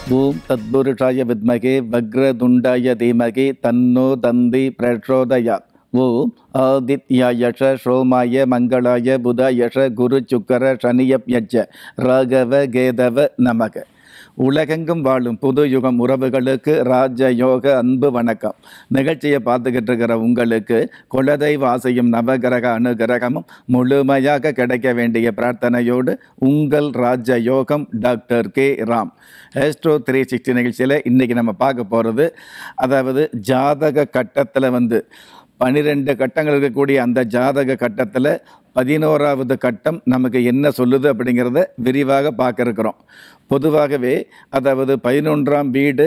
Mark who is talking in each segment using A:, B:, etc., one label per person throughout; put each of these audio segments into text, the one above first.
A: ஓம் தத்புருஷாய வித்மகே வக்ரதுண்டாய தீமகி தன்னோ தந்தி பிரச்சோதயாத். ஓம் ஆதித்யாயஷ சோமாய மங்களாய புதாயஷ குரு சுக்கர சனியப்யஜ ராகவ கேதவ நமக. உலகெங்கும் வாழும் புது யுகம் உறவுகளுக்கு ராஜயோக அன்பு வணக்கம். நிகழ்ச்சியை பார்த்துக்கிட்டு இருக்கிற உங்களுக்கு குலதெய்வ ஆசையும் நவகிரக அனுகிரகமும் முழுமையாக கிடைக்க வேண்டிய பிரார்த்தனையோடு உங்கள் ராஜயோகம் டாக்டர் கே ராம். ஆஸ்ட்ரோ 360 நிகழ்ச்சியில் இன்றைக்கி நம்ம பார்க்க போகிறது, அதாவது ஜாதக கட்டத்தில் 12 கட்டங்கள் இருக்கக்கூடிய அந்த ஜாதக கட்டத்தில் 11வது கட்டம் நமக்கு என்ன சொல்லுது அப்படிங்கிறத விரிவாக பார்க்க இருக்கிறோம். பொதுவாகவே அதாவது 11ஆம் வீடு,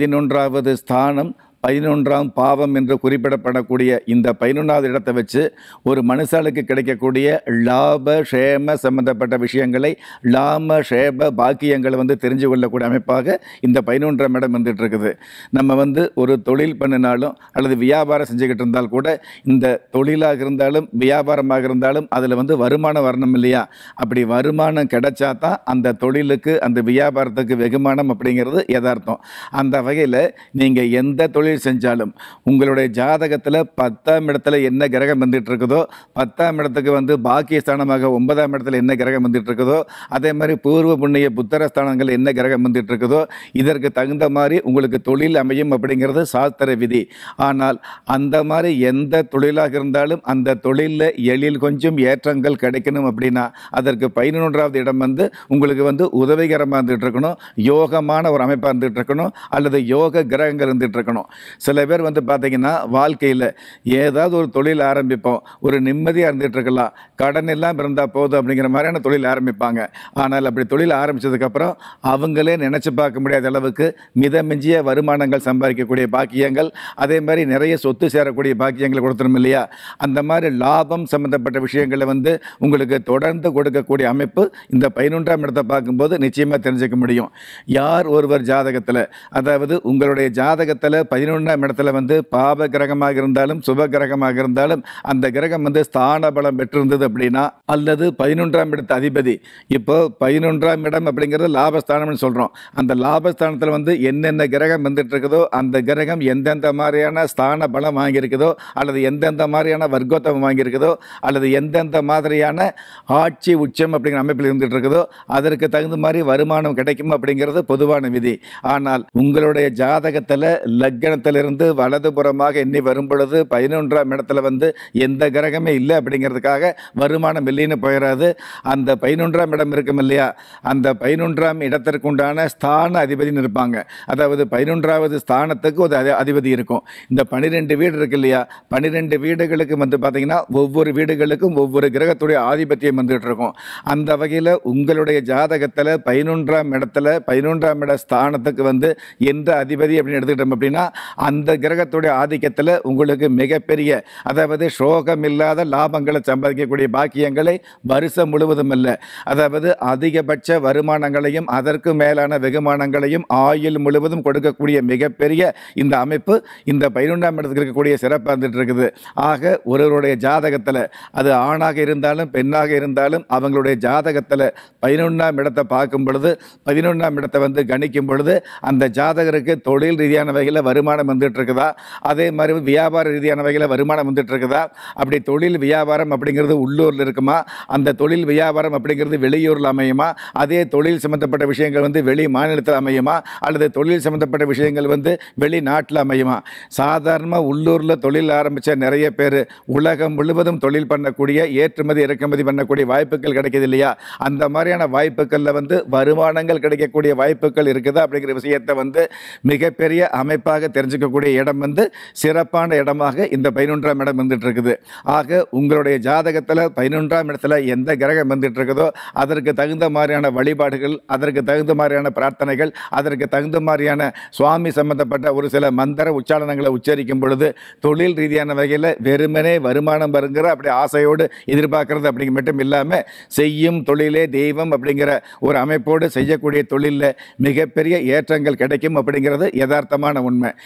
A: 11வது ஸ்தானம், 11ஆம் பாவம் என்று குறிப்பிடப்படக்கூடிய இந்த 11வது இடத்தை வச்சு ஒரு மனுஷாளுக்கு கிடைக்கக்கூடிய லாப ஷேம சம்பந்தப்பட்ட விஷயங்களை, லாம ஷேப பாக்கியங்களை தெரிஞ்சு கொள்ளக்கூடிய அமைப்பாக இந்த 11ஆம் இடம் வந்துட்டு இருக்குது. நம்ம ஒரு தொழில் பண்ணினாலும் அல்லது வியாபாரம் செஞ்சுக்கிட்டு இருந்தால் கூட, இந்த தொழிலாக இருந்தாலும் வியாபாரமாக இருந்தாலும் அதில் வருமானம் வரணும் இல்லையா? அப்படி வருமானம் கிடைச்சா தான் அந்த தொழிலுக்கு அந்த வியாபாரத்துக்கு வெகுமானம் அப்படிங்கிறது யதார்த்தம். அந்த வகையில் நீங்கள் எந்த தொழில் செஞ்சாலும் உங்களுடைய ஜாதகத்தில் 10ஆம் இடத்துல என்ன கிரகம் வந்துட்டு இருக்குதோ, 10ஆம் இடத்துக்கு பாக்கியஸ்தானமாக 9ஆம் இடத்துல என்ன கிரகம் வந்துட்டு இருக்குதோ, அதே மாதிரி பூர்வ புண்ணிய புத்தரஸ்தானங்கள் என்ன கிரகம் வந்துட்டு இருக்குதோ, இதற்கு தகுந்த மாதிரி உங்களுக்கு தொழில் அமையும் அப்படிங்கிறது சாஸ்திர விதி. ஆனால் அந்த மாதிரி எந்த தொழிலாக இருந்தாலும் அந்த தொழிலில் எழில் கொஞ்சம் ஏற்றங்கள் கிடைக்கணும் அப்படின்னா அதற்கு 11வது இடம் உங்களுக்கு உதவிகரமாக இருந்துட்டு இருக்கணும், யோகமான ஒரு அமைப்பாக இருந்துட்டு இருக்கணும், அல்லது யோக கிரகங்கள் இருந்துட்டு இருக்கணும். சில பேர் பார்த்தீங்கன்னா வாழ்க்கையில் ஏதாவது ஒரு தொழில் ஆரம்பிப்போம், ஒரு நிம்மதியாக இருந்துகிட்டு இருக்கலாம், கடன் எல்லாம் இருந்தால் போதும் அப்படிங்கிற மாதிரியான தொழில் ஆரம்பிப்பாங்க. ஆனால் அப்படி தொழில் ஆரம்பித்ததுக்கப்புறம் அவங்களே நினச்சி பார்க்க முடியாத அளவுக்கு மிதமிஞ்சிய வருமானங்கள் சம்பாதிக்கக்கூடிய பாக்கியங்கள், அதே மாதிரி நிறைய சொத்து சேரக்கூடிய பாக்கியங்கள் கொடுத்துரும் இல்லையா? அந்த மாதிரி லாபம் சம்மந்தப்பட்ட விஷயங்களை உங்களுக்கு தொடர்ந்து கொடுக்கக்கூடிய அமைப்பு இந்த 11ஆம் இடத்தை பார்க்கும்போது நிச்சயமாக தெரிஞ்சுக்க முடியும். யார் ஒருவர் ஜாதகத்தில், அதாவது உங்களுடைய ஜாதகத்தில் 11ஆம் இடத்துல பாப கிரகமாக இருந்தாலும் சுப கிரகமாக இருந்தாலும் அந்த கிரகம் ஸ்தான பலம் பெற்றிருந்தது அப்படின்னா, அல்லது 11ஆம் இடத்து அதிபதி, இப்போ 11ஆம் இடம் அப்படிங்கிறது லாபஸ்தானம்னு சொல்கிறோம். அந்த லாபஸ்தானத்தில் என்னென்ன கிரகம் வந்துட்டு இருக்குதோ அந்த கிரகம் எந்தெந்த மாதிரியான ஸ்தான பலம் வாங்கியிருக்குதோ, அல்லது எந்தெந்த மாதிரியான வர்க்கோத்தம் வாங்கியிருக்குதோ, அல்லது எந்தெந்த மாதிரியான ஆட்சி உச்சம் அப்படிங்கிற அமைப்பில் இருந்துட்டு இருக்குதோ அதற்கு தகுந்த மாதிரி வருமானம் கிடைக்கும் அப்படிங்கிறது பொதுவான விதி. ஆனால் உங்களுடைய ஜாதகத்தில் லக்னத்திலிருந்து வலதுபுறமாக எண்ணி வரும் பொழுது 11ஆம் இடத்துல எந்த கிரகமே இல்லை அப்படிங்கிறதுக்காக வருமானம் இல்லைன்னு போயிடாது. அந்த 11ஆம் இடம் இருக்கும் இல்லையா, அந்த 11ஆம் இடத்திற்குண்டான ஸ்தான அதிபதினு இருப்பாங்க. அதாவது 11வது ஸ்தானத்துக்கு ஒரு அதிபதி இருக்கும். இந்த 12 வீடு இருக்கு இல்லையா, 12 வீடுகளுக்கு பார்த்தீங்கன்னா ஒவ்வொரு வீடுகளுக்கும் ஒவ்வொரு கிரகத்துடைய ஆதிபத்தியம் வந்துட்டு இருக்கும். அந்த வகையில் உங்களுடைய ஜாதகத்தில் 11ஆம் இடத்துல 11ஆம் இட ஸ்தானத்துக்கு எந்த அதிபதி அப்படின்னு எடுத்துக்கிட்டோம் அப்படின்னா அந்த கிரகத்துடைய ஆதிக்கத்தில் உங்களுக்கு மிகப்பெரிய, அதாவது சோகம் இல்லாத லாபங்களை சம்பாதிக்கக்கூடிய பாக்கியங்களை வருஷம் முழுவதும் இல்லை, அதாவது அதிகபட்ச வருமானங்களையும் அதற்கு மேலான வெகுமானங்களையும் ஆயுள் முழுவதும் கொடுக்கக்கூடிய மிகப்பெரிய இந்த அமைப்பு இந்த 11ஆம் இடத்துக்கு இருக்கக்கூடிய சிறப்பாக இருந்துட்டு இருக்குது. ஆக ஒருவருடைய ஜாதகத்தில், அது ஆணாக இருந்தாலும் பெண்ணாக இருந்தாலும், அவங்களுடைய ஜாதகத்தில் 11ஆம் இடத்தை பார்க்கும் பொழுது, 11ஆம் இடத்தை கணிக்கும் பொழுது அந்த ஜாதகருக்கு தொழில் ரீதியான வகையில் வருமானம் வந்துட்டு இருக்குதா, அதே மாதிரி வியாபார ரீதியான வகையில் வருமானம் வந்துட்டு இருக்குதா, அப்படி தொழில் வியாபாரம் அப்படிங்கிறது உள்ளூரில் இருக்குமா, அந்த தொழில் வியாபாரம் அப்படிங்கிறது வெளியூரில் அமையுமா, அதே தொழில் சம்பந்தப்பட்ட விஷயங்கள் வெளி மாநிலத்தில் அமையுமா, அல்லது தொழில் சம்பந்தப்பட்ட விஷயங்கள் வெளிநாட்டில் அமையுமா? சாதாரணமாக உள்ளூரில் தொழில் ஆரம்பித்த நிறைய பேர் உலகம் முழுவதும் தொழில் பண்ணக்கூடிய, ஏற்றுமதி இறக்குமதி பண்ணக்கூடிய வாய்ப்புகள் கிடைக்கிது இல்லையா? அந்த மாதிரியான வாய்ப்புகளில் வருமானங்கள் கிடைக்கக்கூடிய வாய்ப்புகள் இருக்குதா அப்படிங்கிற விஷயத்தை மிகப்பெரிய அமைப்பாக தெரிஞ்சுக்கக்கூடிய இடம் சிறப்பான இடமாக இந்த 11ஆம் இடம் வந்துட்டு இருக்குது. ஆக உங்களுடைய ஜாதகத்தில் 11ஆம் இடத்துல எந்த கிரகம் வந்துட்டு இருக்குதோ அதற்கு தகுந்த மாதிரியான வழிபாடுகள், அதற்கு தகுந்த மாதிரியான பிரார்த்தனைகள், அதற்கு தகுந்த மாதிரியான சுவாமி சம்பந்தப்பட்ட ஒரு சில மந்திர உச்சாரணங்களை உச்சரிக்கும் பொழுது தொழில் ரீதியான வகையில் வெறுமனே வருமானம் வருங்கிற அப்படி ஆசையோடு எதிர்பார்க்கறது அப்படிங்க மட்டும் இல்லாமல், செய்யும் தொழிலே தெய்வம் அப்படிங்கிற ஒரு அமைப்போடு செய்யக்கூடிய தொழிலில் மிகப்பெரிய ஏற்றங்கள் கிடைக்கும் அப்படிங்கிறது யதார்த்தமான உண்மை.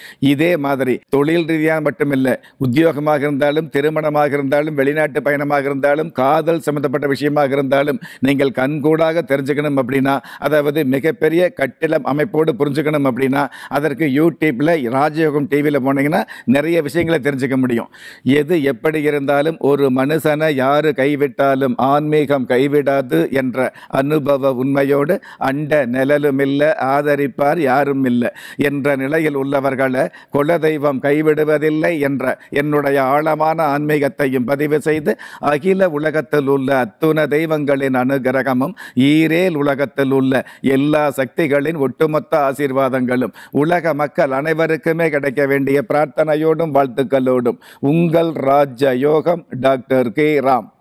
A: இதே மாதிரி தொழில் ரீதியாக மட்டுமில்லை, உத்தியோகமாக இருந்தாலும், திருமணமாக இருந்தாலும், வெளிநாட்டு பயணமாக இருந்தாலும், காதல் சம்பந்தப்பட்ட விஷயமாக இருந்தாலும் நீங்கள் கண்கூடாக தெரிஞ்சுக்கணும் அப்படின்னா, அதாவது மிகப்பெரிய கட்டிடம் அமைப்போடு புரிஞ்சுக்கணும் அப்படின்னா, அதற்கு யூடியூப்ல ராஜயோகம் டிவியில் போனீங்கன்னா நிறைய விஷயங்களை தெரிஞ்சுக்க முடியும். எது எப்படி இருந்தாலும் ஒரு மனுஷனை யாரு கைவிட்டாலும் ஆன்மீகம் கைவிடாது என்ற அனுபவ உண்மையோடு அண்ட நிழலும் இல்லை, ஆதரிப்பார் யாரும் இல்லை என்ற நிலையில் உள்ளவர்களை குலதெய்வம் கைவிடுவதில்லை என்ற என்னுடைய ஆழமான ஆன்மீகத்தையும் பதிவு செய்து, அகில உலகத்தில் உள்ள அத்துண தெய்வங்களின் அனுகிரகமும் ஈரேல் உலகத்தில் உள்ள எல்லா சக்திகளின் ஒட்டுமொத்த ஆசீர்வாதங்களும் உலக மக்கள் அனைவருக்குமே கிடைக்க வேண்டிய பிரார்த்தனையோடும் வாழ்த்துக்களோடும் உங்கள் ராஜ யோகம் டாக்டர் கே ராம்.